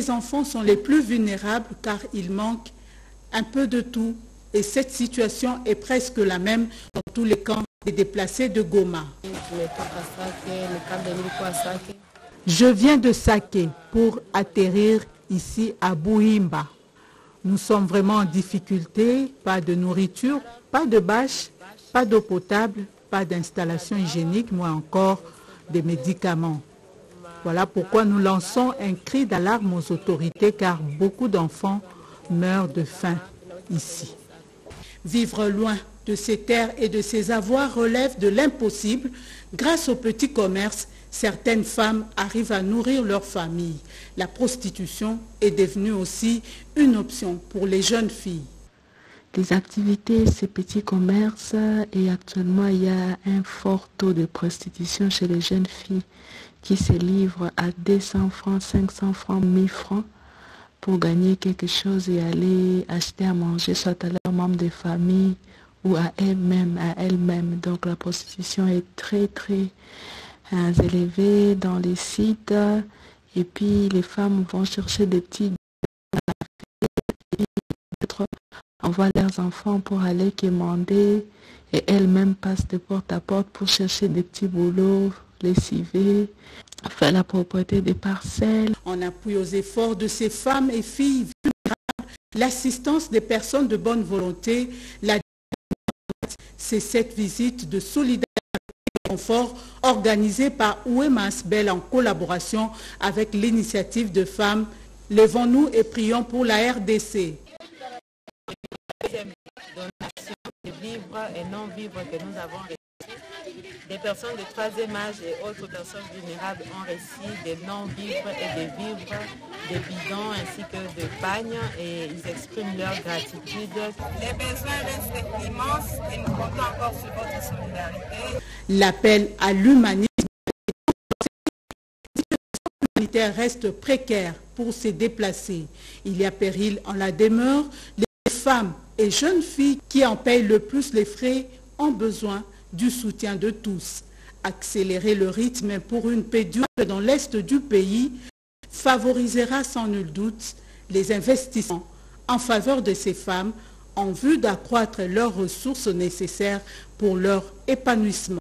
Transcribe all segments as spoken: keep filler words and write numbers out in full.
les enfants sont les plus vulnérables car il manque un peu de tout. Et cette situation est presque la même dans tous les camps des déplacés de Goma. Je viens de Saké pour atterrir ici à Bouhimba. Nous sommes vraiment en difficulté, pas de nourriture, pas de bâche, pas d'eau potable, pas d'installation hygiénique, mais encore des médicaments. Voilà pourquoi nous lançons un cri d'alarme aux autorités car beaucoup d'enfants meurent de faim ici. Vivre loin de ces terres et de ces avoirs relève de l'impossible. Grâce au petit commerce, certaines femmes arrivent à nourrir leur famille. La prostitution est devenue aussi une option pour les jeunes filles. Les activités, ces petits commerces, et actuellement il y a un fort taux de prostitution chez les jeunes filles qui se livrent à deux cents francs, cinq cents francs, mille francs pour gagner quelque chose et aller acheter à manger soit à leurs membres de famille ou à elles-mêmes, à elles-mêmes. Donc la prostitution est très très euh, élevée dans les sites et puis les femmes vont chercher des petits envoient leurs enfants pour aller quémander et elles-mêmes passent de porte à porte pour chercher des petits boulots, lessiver, faire la propreté des parcelles. En appui aux efforts de ces femmes et filles vulnérables, l'assistance des personnes de bonne volonté, la c'est cette visite de solidarité et de confort organisée par Ouemas Bell en collaboration avec l'initiative de femmes Levons-nous et prions pour la R D C. Donation de vivres et non-vivres que nous avons reçus. Des personnes de troisième âge et autres personnes vulnérables ont reçu des non-vivres et des vivres, des bidons ainsi que de pagnes et ils expriment leur gratitude. Les besoins restent immenses et nous comptons encore sur votre solidarité. L'appel à l'humanisme reste précaire pour ces déplacés. Il y a péril en la demeure. Les femmes et jeunes filles qui en payent le plus les frais ont besoin du soutien de tous. Accélérer le rythme pour une paix durable dans l'est du pays favorisera sans nul doute les investissements en faveur de ces femmes en vue d'accroître leurs ressources nécessaires pour leur épanouissement.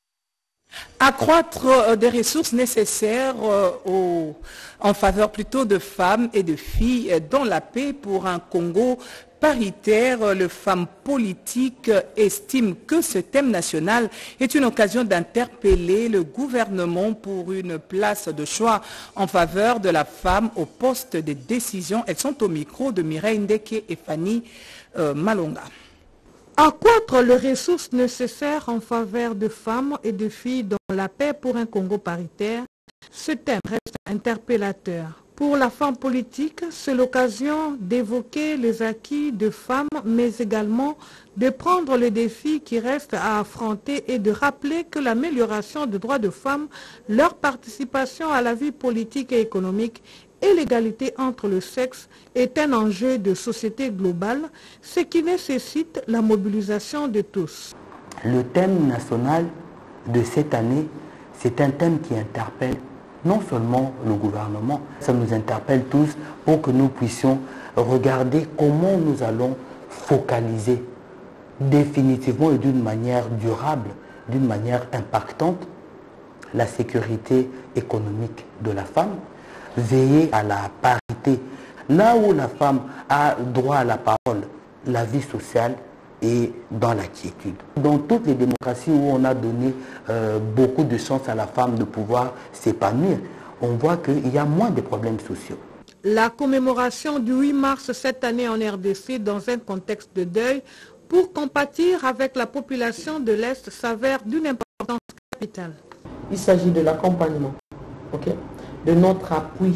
Accroître des ressources nécessaires au, en faveur plutôt de femmes et de filles dans la paix pour un Congo paritaire. Le Femmes politique estime que ce thème national est une occasion d'interpeller le gouvernement pour une place de choix en faveur de la femme au poste de décision. Elles sont au micro de Mireille Ndeke et Fanny euh, Malonga. Accroître les ressources nécessaires en faveur de femmes et de filles dans la paix pour un Congo paritaire, ce thème reste interpellateur. Pour la femme politique, c'est l'occasion d'évoquer les acquis de femmes, mais également de prendre les défis qui restent à affronter et de rappeler que l'amélioration des droits de femmes, leur participation à la vie politique et économique et l'égalité entre le sexe est un enjeu de société globale, ce qui nécessite la mobilisation de tous. Le thème national de cette année, c'est un thème qui interpelle non seulement le gouvernement, ça nous interpelle tous pour que nous puissions regarder comment nous allons focaliser définitivement et d'une manière durable, d'une manière impactante, la sécurité économique de la femme, veiller à la parité. Là où la femme a droit à la parole, la vie sociale est dans la quiétude. Dans toutes les démocraties où on a donné euh, beaucoup de chance à la femme de pouvoir s'épanouir, on voit qu'il y a moins de problèmes sociaux. La commémoration du huit mars cette année en R D C dans un contexte de deuil pour compatir avec la population de l'Est s'avère d'une importance capitale. Il s'agit de l'accompagnement, okay, de notre appui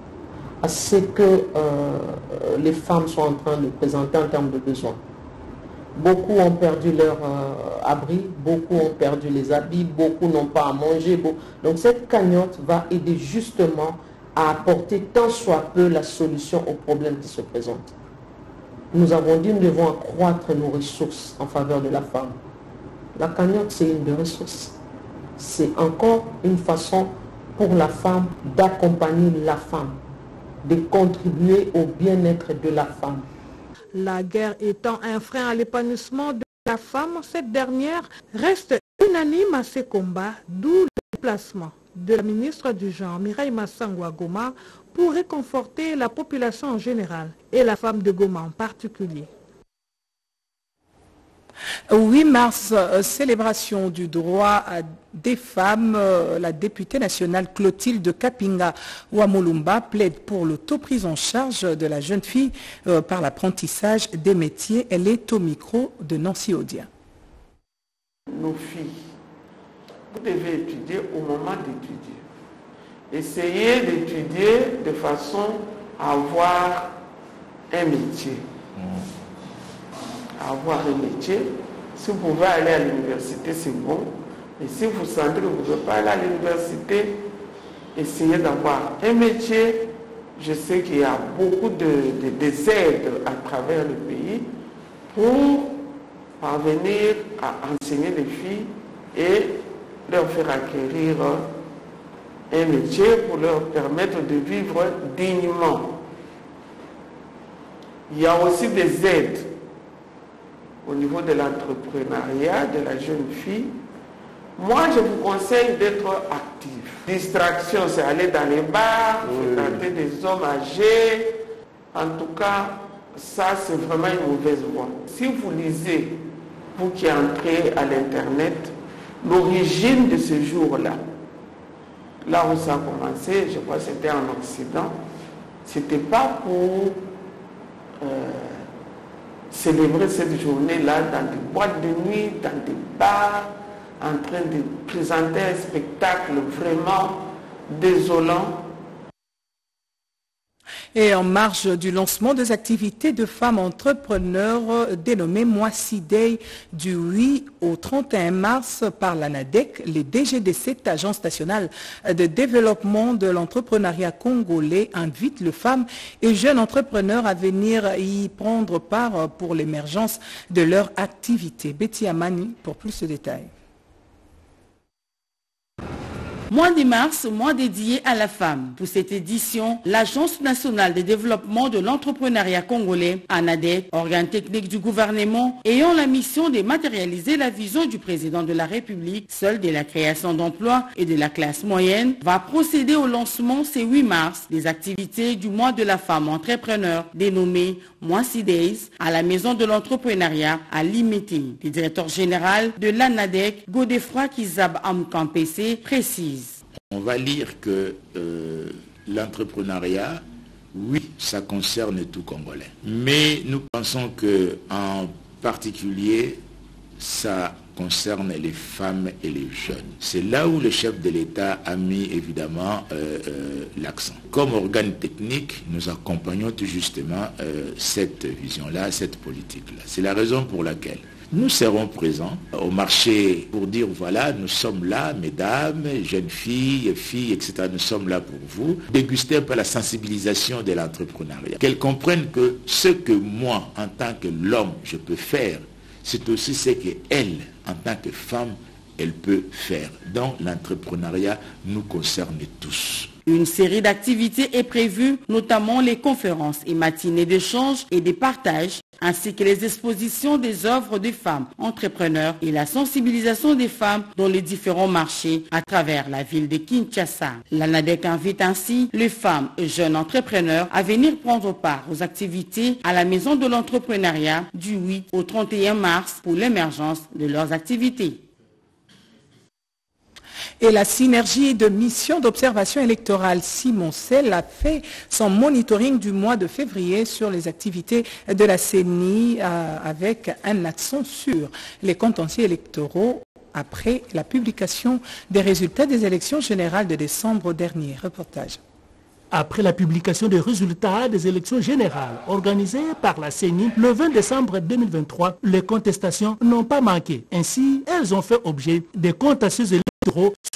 à ce que euh, les femmes sont en train de présenter en termes de besoins. Beaucoup ont perdu leur euh, abri, beaucoup ont perdu les habits, beaucoup n'ont pas à manger. Beaucoup... Donc cette cagnotte va aider justement à apporter tant soit peu la solution aux problèmes qui se présentent. Nous avons dit que nous devons accroître nos ressources en faveur de la femme. La cagnotte, c'est une des ressources. C'est encore une façon pour la femme d'accompagner la femme. de contribuer au bien-être de la femme. La guerre étant un frein à l'épanouissement de la femme, cette dernière reste unanime à ces combats, d'où le déplacement de la ministre du Genre, Mireille Massangwa Goma, pour réconforter la population en général et la femme de Goma en particulier. huit mars, euh, célébration du droit des femmes. Euh, la députée nationale Clotilde Kapinga Wamulumba plaide pour l'autoprise en charge de la jeune fille euh, par l'apprentissage des métiers. Elle est au micro de Nancy Odia. Nos filles, vous devez étudier au moment d'étudier. Essayez d'étudier de façon à avoir un métier. Avoir un métier. Si vous pouvez aller à l'université, c'est bon. Et si vous sentez que vous ne pouvez pas aller à l'université, essayez d'avoir un métier. Je sais qu'il y a beaucoup de, de, de aides à travers le pays pour parvenir à enseigner les filles et leur faire acquérir un métier pour leur permettre de vivre dignement. Il y a aussi des aides au niveau de l'entrepreneuriat de la jeune fille. Moi, je vous conseille d'être actif. Distraction, c'est aller dans les bars, fréquenter des hommes âgés. En tout cas, ça, c'est vraiment une mauvaise voie. Si vous lisez, vous qui entrez à l'Internet, l'origine de ce jour-là, là où ça a commencé, je crois que c'était en Occident, c'était pas pour euh, célébrer cette journée-là dans des boîtes de nuit, dans des bars, en train de présenter un spectacle vraiment désolant. Et en marge du lancement des activités de femmes entrepreneurs dénommées Mwasi Day du huit au trente et un mars par l'ANADEC, les D G de cette agence nationale de développement de l'entrepreneuriat congolais invitent les femmes et jeunes entrepreneurs à venir y prendre part pour l'émergence de leur activité. Betty Amani pour plus de détails. Mois de mars, mois dédié à la femme. Pour cette édition, l'Agence nationale de développement de l'entrepreneuriat congolais, ANADEC, organe technique du gouvernement, ayant la mission de matérialiser la vision du président de la République, seul de la création d'emplois et de la classe moyenne, va procéder au lancement ce huit mars des activités du mois de la femme entrepreneur dénommé Mwasi Days à la maison de l'entrepreneuriat à Limité. Le directeur général de l'ANADEC, Godefroy Kizab Amkampese, précise. On va lire que euh, l'entrepreneuriat, oui, ça concerne tout Congolais. Mais nous pensons qu'en particulier, ça concerne les femmes et les jeunes. C'est là où le chef de l'État a mis évidemment euh, euh, l'accent. Comme organe technique, nous accompagnons tout justement euh, cette vision-là, cette politique-là. C'est la raison pour laquelle nous serons présents au marché pour dire voilà, nous sommes là, mesdames, jeunes filles, filles, et cetera. Nous sommes là pour vous. Déguster un peu la sensibilisation de l'entrepreneuriat. Qu'elles comprennent que ce que moi, en tant que l'homme, je peux faire, c'est aussi ce qu'elle, en tant que femme, elle peut faire. Donc l'entrepreneuriat nous concerne tous. Une série d'activités est prévue, notamment les conférences et matinées d'échange et de partage, ainsi que les expositions des œuvres des femmes entrepreneurs et la sensibilisation des femmes dans les différents marchés à travers la ville de Kinshasa. L'ANADEC invite ainsi les femmes et jeunes entrepreneurs à venir prendre part aux activités à la maison de l'entrepreneuriat du huit au trente et un mars pour l'émergence de leurs activités. Et la synergie de mission d'observation électorale Simoncel a fait son monitoring du mois de février sur les activités de la C E N I euh, avec un accent sur les contentieux électoraux après la publication des résultats des élections générales de décembre dernier. Reportage. Après la publication des résultats des élections générales organisées par la C E N I le vingt décembre deux mille vingt-trois, les contestations n'ont pas manqué. Ainsi, elles ont fait objet des contentieux électoraux soumis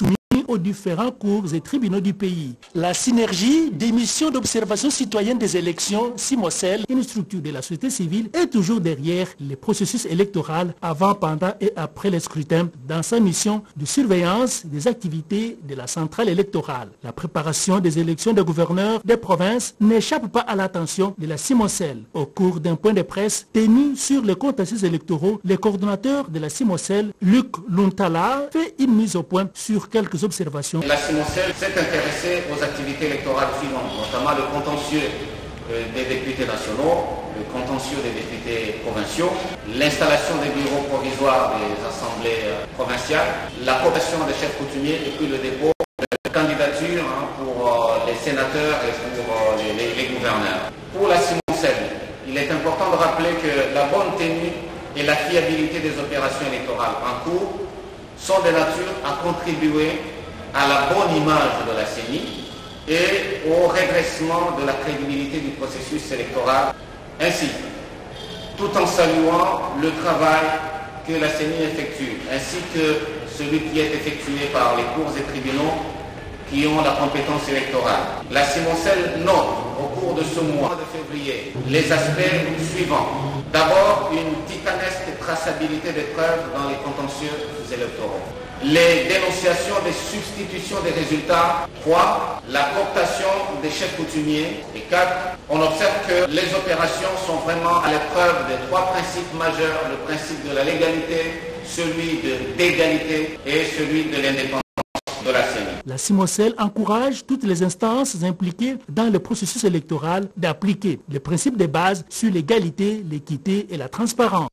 aux différents cours et tribunaux du pays. La synergie des missions d'observation citoyenne des élections, SIMOCEL, une structure de la société civile, est toujours derrière les processus électoraux avant, pendant et après les scrutins dans sa mission de surveillance des activités de la centrale électorale. La préparation des élections de gouverneurs des provinces n'échappe pas à l'attention de la SIMOCEL. Au cours d'un point de presse tenu sur les contentieux électoraux, le coordonnateur de la SIMOCEL, Luc Luntala, fait une mise au point sur quelques observations. La SIMOCEL s'est intéressée aux activités électorales suivantes, notamment le contentieux des députés nationaux, le contentieux des députés provinciaux, l'installation des bureaux provisoires des assemblées provinciales, la cooptation des chefs coutumiers et puis le dépôt de candidatures hein, pour euh, les sénateurs et pour euh, les, les, les gouverneurs. Pour la SIMOCEL, il est important de rappeler que la bonne tenue et la fiabilité des opérations électorales en cours sont de nature à contribuer à la bonne image de la C E N I et au redressement de la crédibilité du processus électoral. Ainsi, tout en saluant le travail que la C E N I effectue, ainsi que celui qui est effectué par les cours et tribunaux qui ont la compétence électorale. La SIMOCEL note au cours de ce mois de février les aspects suivants. D'abord, une titanesque traçabilité des preuves dans les contentieux électoraux. Les dénonciations des substitutions des résultats. Trois, la cooptation des chefs coutumiers. Et quatre, on observe que les opérations sont vraiment à l'épreuve des trois principes majeurs, le principe de la légalité, celui de l'égalité et celui de l'indépendance de la C E N I. La SIMOCEL encourage toutes les instances impliquées dans le processus électoral d'appliquer les principes de base sur l'égalité, l'équité et la transparence.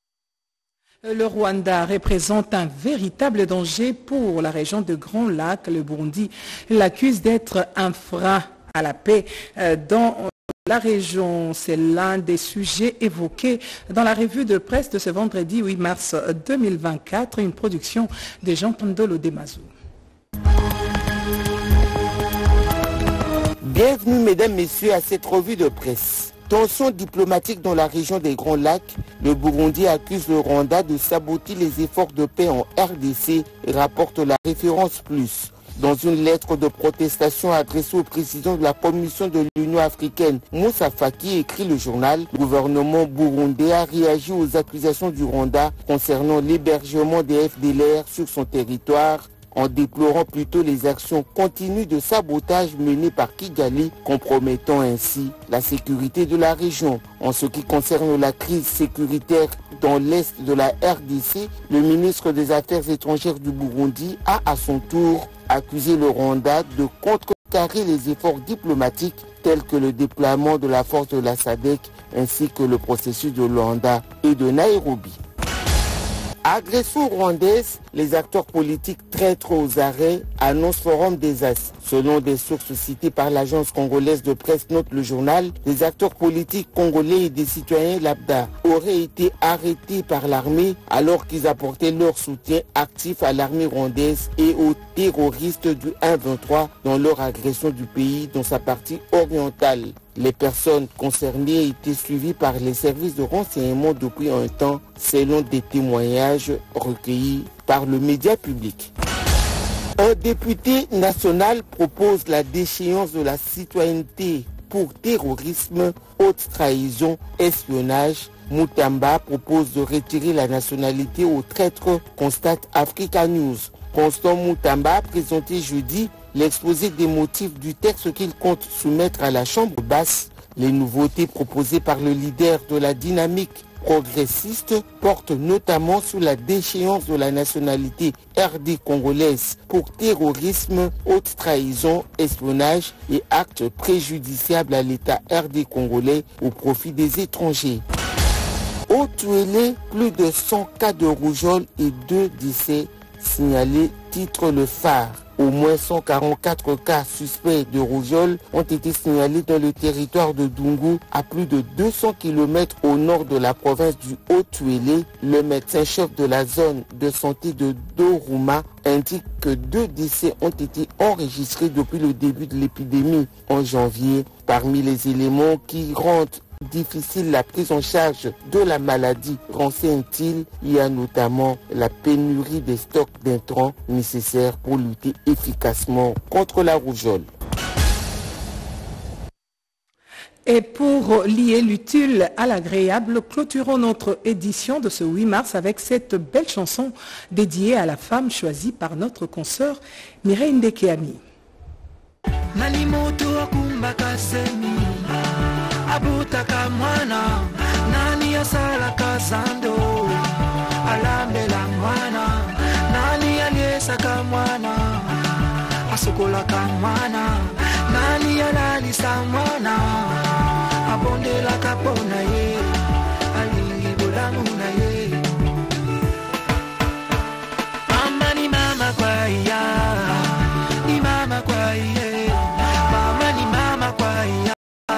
Le Rwanda représente un véritable danger pour la région de Grand Lac. Le Burundi l'accuse d'être un frein à la paix dans la région. C'est l'un des sujets évoqués dans la revue de presse de ce vendredi huit mars deux mille vingt-quatre, une production de Jean Pandolo Demazou. Bienvenue mesdames, messieurs à cette revue de presse. Tension diplomatique dans la région des Grands Lacs, le Burundi accuse le Rwanda de saboter les efforts de paix en R D C, rapporte la référence plus. Dans une lettre de protestation adressée au président de la Commission de l'Union africaine, Moussa Faki, écrit le journal, le gouvernement burundais a réagi aux accusations du Rwanda concernant l'hébergement des F D L R sur son territoire, en déplorant plutôt les actions continues de sabotage menées par Kigali, compromettant ainsi la sécurité de la région. En ce qui concerne la crise sécuritaire dans l'est de la R D C, le ministre des Affaires étrangères du Burundi a à son tour accusé le Rwanda de contrecarrer les efforts diplomatiques tels que le déploiement de la force de la S A D C ainsi que le processus de Luanda et de Nairobi. Agression rwandaise, les acteurs politiques traîtres aux arrêts, annonce Forum des As. Selon des sources citées par l'agence congolaise de presse, note le journal, des acteurs politiques congolais et des citoyens lambda auraient été arrêtés par l'armée alors qu'ils apportaient leur soutien actif à l'armée rwandaise et aux terroristes du un vingt-trois dans leur agression du pays dans sa partie orientale. Les personnes concernées étaient suivies par les services de renseignement depuis un temps, selon des témoignages recueillis par le média public. Un député national propose la déchéance de la citoyenneté pour terrorisme, haute trahison, espionnage. Moutamba propose de retirer la nationalité aux traîtres, constate Africa News. Constant Moutamba a présenté jeudi l'exposé des motifs du texte qu'il compte soumettre à la Chambre basse. Les nouveautés proposées par le leader de la dynamique progressiste portent notamment sur la déchéance de la nationalité R D congolaise pour terrorisme, haute trahison, espionnage et actes préjudiciables à l'État R D congolais au profit des étrangers. Au Tuélé, plus de cent cas de rougeole et deux décès signalés, titre le phare. Au moins cent quarante-quatre cas suspects de rougeole ont été signalés dans le territoire de Dungu, à plus de deux cents kilomètres au nord de la province du Haut-Tuélé. Le médecin-chef de la zone de santé de Doruma indique que deux décès ont été enregistrés depuis le début de l'épidémie en janvier. Parmi les éléments qui rendent difficile la prise en charge de la maladie, renseigne-t-il. Il y a notamment la pénurie des stocks d'intrants nécessaires pour lutter efficacement contre la rougeole. Et pour lier l'utile à l'agréable, clôturons notre édition de ce huit mars avec cette belle chanson dédiée à la femme choisie par notre consoeur Mireille Ndekeami. Abutaka mwana nani asalaka zando alambela mwana nani aliesaka mwana asukolaka mwana nani alalisa mwana abondelaka pona ye alingi bolamu na ye mama ni mama kwa ya ni mama kwa ye mama ni mama kwa ya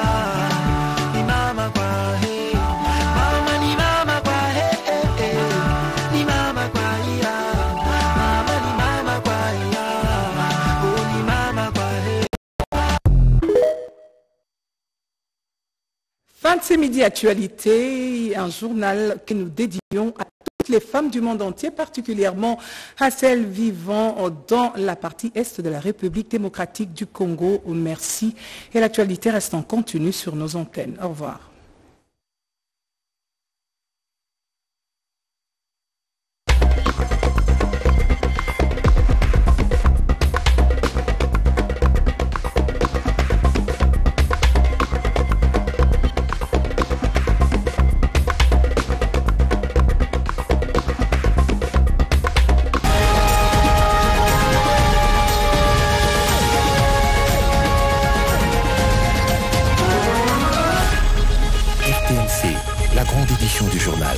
Fin de ces midi actualités, un journal que nous dédions à toutes les femmes du monde entier, particulièrement à celles vivant dans la partie est de la République démocratique du Congo. Merci. Et l'actualité reste en continu sur nos antennes. Au revoir. Du journal.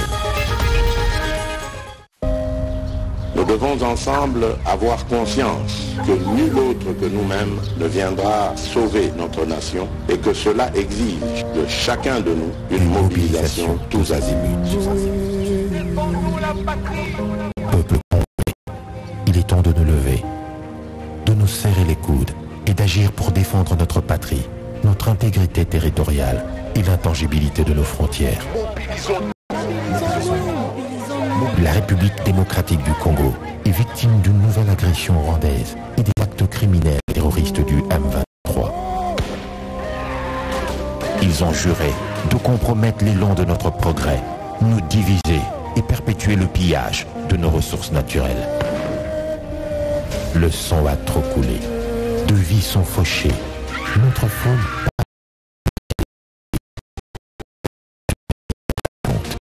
Nous devons ensemble avoir conscience que nul autre que nous-mêmes ne viendra sauver notre nation et que cela exige de chacun de nous une mobilisation tous azimuts. Peuple congolais, il est temps de nous lever, de nous serrer les coudes et d'agir pour défendre notre patrie, notre intégrité territoriale et l'intangibilité de nos frontières. La République démocratique du Congo est victime d'une nouvelle agression rwandaise et des actes criminels et terroristes du M vingt-trois. Ils ont juré de compromettre l'élan de notre progrès, nous diviser et perpétuer le pillage de nos ressources naturelles. Le sang a trop coulé, de vies sont fauchées, notre faune